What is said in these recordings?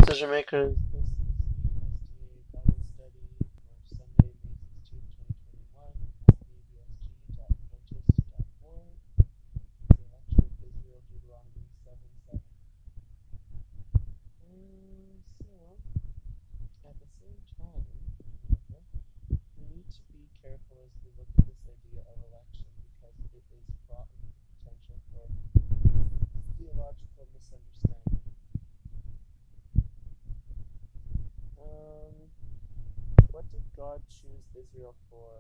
Decision makers. This is the SDA Bible study for Sunday, May 16th, 2021, at absg.adventist.org. The election of Israel, Deuteronomy 7:7. So, at the same time, however, we need to be careful as we look at this idea of election because it is fraught with the potential for theological misunderstanding. What did God choose Israel for?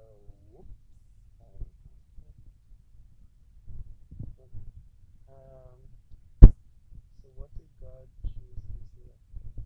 So what did God choose Israel for?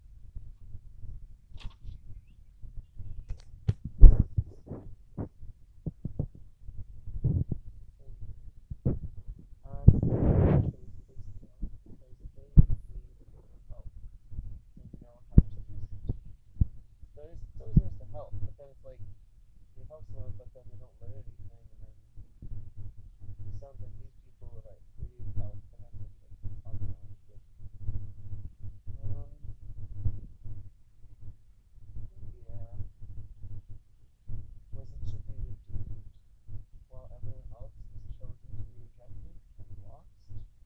Help, but then it's like you help someone, but then they don't learn anything, and then it sounds like these people were like, we need help, and then they like talk about it. Yeah. Was it to be redeemed while everyone else is chosen to be rejected and lost?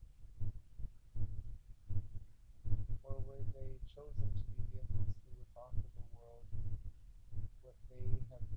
Or were they chosen to be vehicles who would offer the world what they have